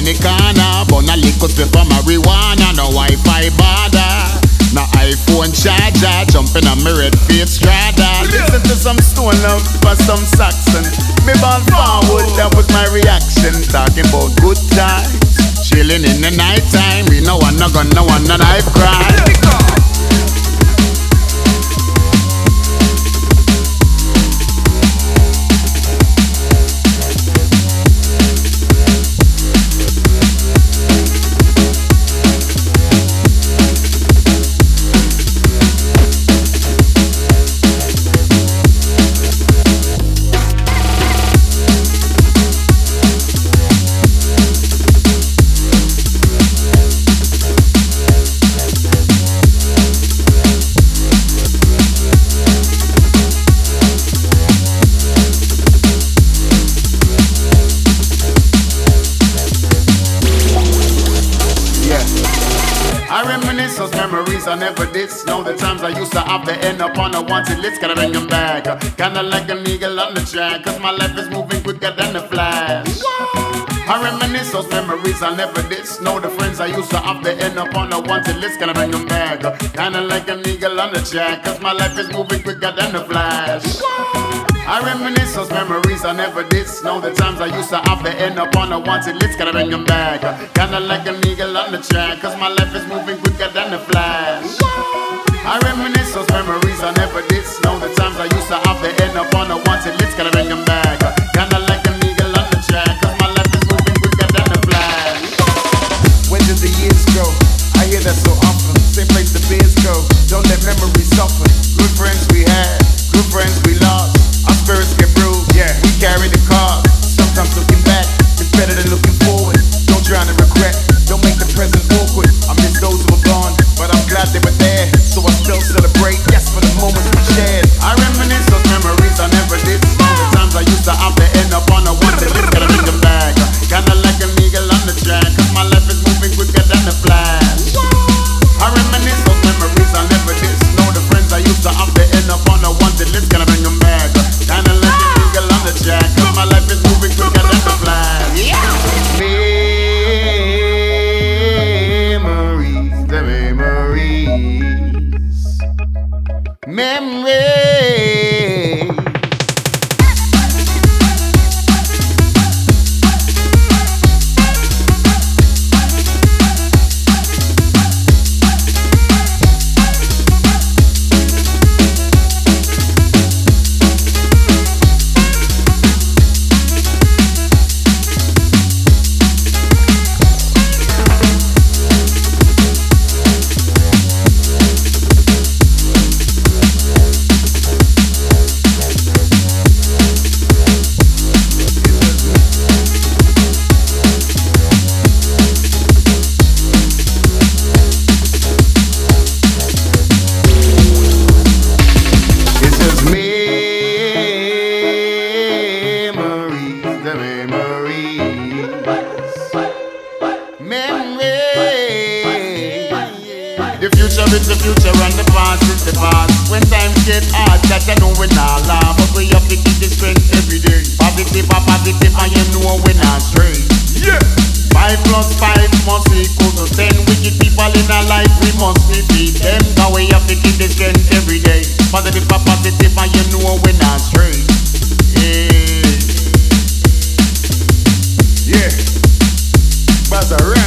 on the corner, burn a little split for marijuana. No Wi-Fi border, no iPhone charger, jumping on my red face strada. Listen to some Stone Love for some Saxon. Me born forward, that was my reaction. Talking about good times, chilling in the night time. We no one no gun, no one no knife cry. I reminisce those memories I never did. Know the times I used to have to end up on a wanted list. Gotta bring them back, kinda like an eagle on the track. Cause my life is moving quicker than the flash. I reminisce those memories I never did. Know the friends I used to have to end up on a wanted list. Gotta bring them back, kinda like an eagle on the track. Cause my life is moving quicker than the flash. I reminisce those memories I never did. Know the times I used to have to end up on a wanted list. Gotta bring them back, kinda like an eagle on the track. Cause my life is moving quicker than the flash. I reminisce those memories I never did. Know the times I used to have to end up on a wanted list. Gotta bring them back, kinda like an eagle on the track. Cause my life is moving quicker than the flash. Where did the years go? I hear that so often. Same place the beers go. Don't let memories soften. Good friends we had, good friends we lost. Our spirits get bruised, yeah, we carry the cost. Sometimes looking back is better than looking forward. Don't drown in regret, don't make the present awkward. I miss those who are gone, but I'm glad they were there. So I still celebrate, yes, for the moments we shared. I reminisce those memories I never did. All the times I used to have to end up on a wanted list. Gotta bring them back, kinda like an eagle on the track. Cause my life is moving quicker than the flash. I reminisce those memories I never did. Know the friends I used to have to end up on a wanted list. Gotta bring them back, kinda like an eagle on the track. Cause my life is moving quicker than the flash. Memories, the memories. The future is the future and the past is the past. When times get hard, that I know we not laugh. But we have to keep the strength every day. Positive or positive and you know we're not straight. Yeah. 5 plus 5 must equal to 10. Wicked people in our life, we must defeat them. Now we have to keep the strength every day. Positive or positive and you know we're not straight. Yeah. Yeah. Bazza